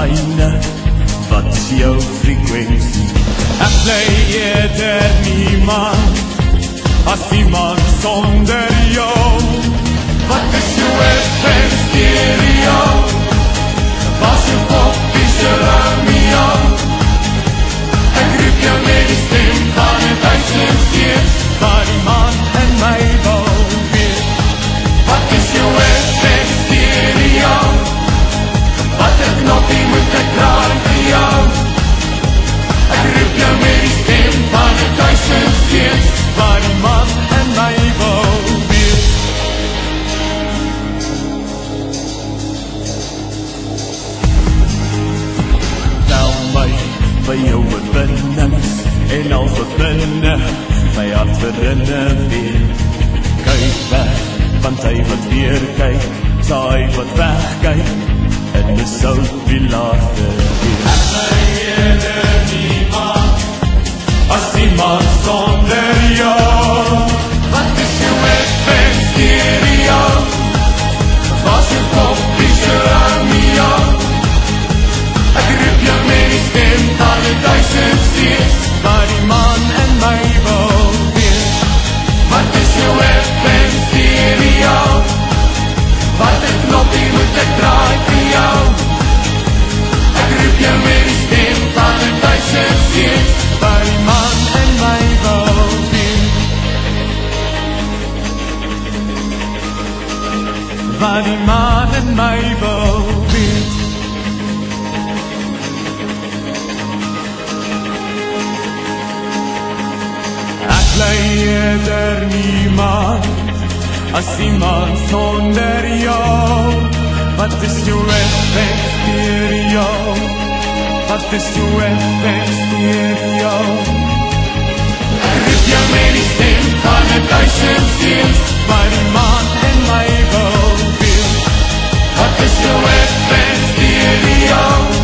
myne, wat is jou frekwensie? Ek bly eerder niemand, as iemand sonder jou. Wat is jou FM stereo? Was jou pop, is jou radio? Ek roep jou met die stem van het huiselijk steeds, waar die man in my wil weet. Wat is jou FM stereo? Wat een knoppie moet ek draai vir jou? Ek roep jou met die stem van het huiselijk steeds, waar die man in my wil weet. Tel my by jou oorwinnings en al verbinde my hart verinne weer. Kyk weg, want hy wat weer kyk, saai wat wegkyk, en dis sou die laatste weer. Ek bly eerder niemand, as iemand sonder jou. Wat is jou FM stereo? Was jou pop, is jou radio? Ek roep jou met die stem van het duisend steeds, waar die man in my wil weet. Wat is jou FM stereo? Wat een knoppie moet ek draai vir jou? Ek roep jou met die stem van het duisend steeds, waar die man in my wil weet. Waar die man in my wil weet. Ek bly eerder niemand, as iemand sonder jou. Wat is jou FM stereo? Wat is jou FM stereo? Ek roep jou met die stem van het duisend steeds, waar die man in my wil weet. Wat is jou FM stereo?